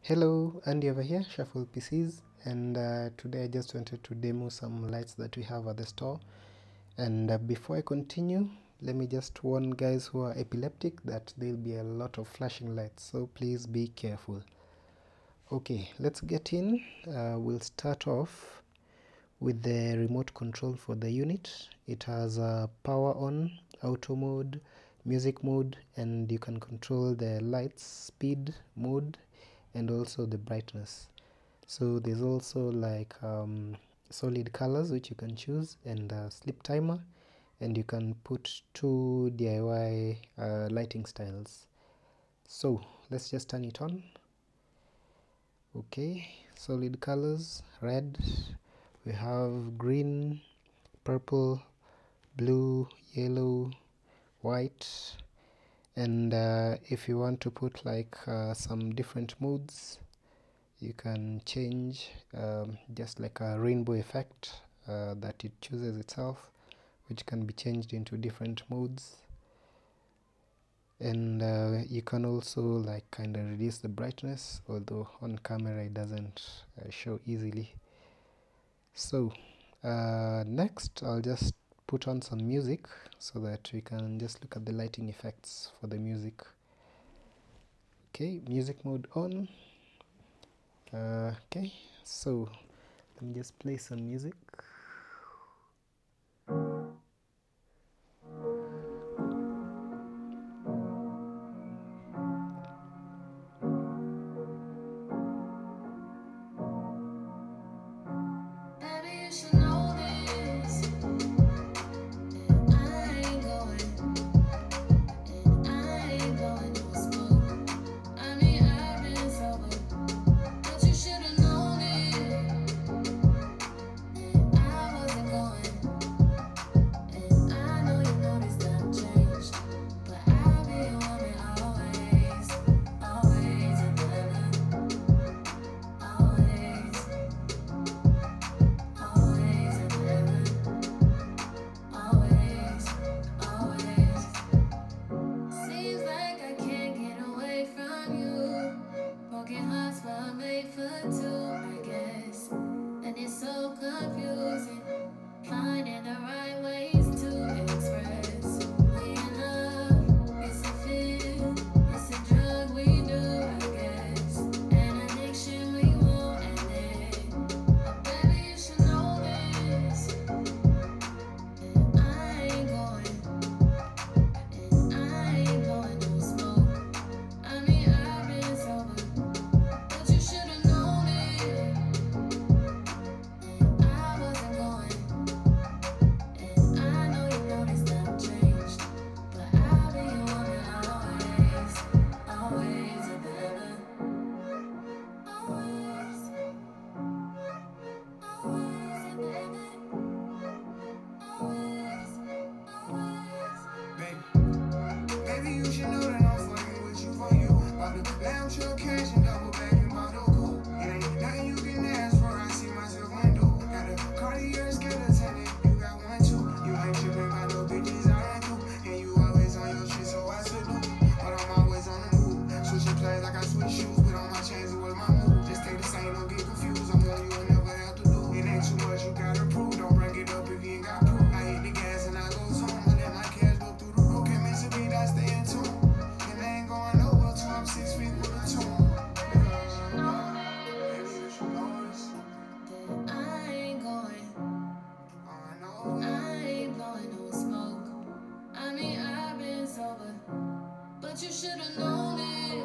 Hello, Andy over here, Shuffle PCs, and today I just wanted to demo some lights that we have at the store. And before I continue, let me just warn guys who are epileptic that there'll be a lot of flashing lights, so please be careful. Okay, let's get in. We'll start off with the remote control for the unit. It has power on, auto mode, music mode, and you can control the lights, speed, mode, and also the brightness. So there's also like solid colors which you can choose, and sleep timer, and you can put 2 DIY lighting styles. So let's just turn it on. Okay, solid colors, red, we have green, purple, blue, yellow, white, and if you want to put like some different modes, you can change just like a rainbow effect that it chooses itself, which can be changed into different modes. And you can also like kind of reduce the brightness, although on camera it doesn't show easily. So next I'll just put on some music so that we can just look at the lighting effects for the music. Okay, music mode on. Okay, so let me just play some music. But you should have known it.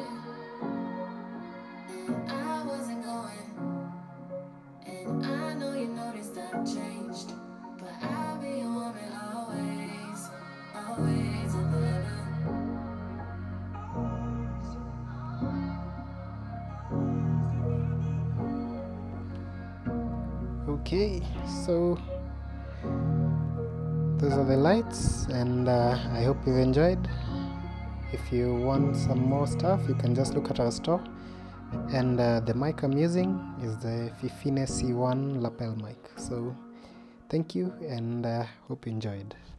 I wasn't going, and I know you noticed I've changed, but I'll be your woman always, always and never. Okay, so those are the lights, and I hope you've enjoyed. If you want some more stuff, you can just look at our store. And the mic I'm using is the Fifine C1 lapel mic. So thank you, and hope you enjoyed.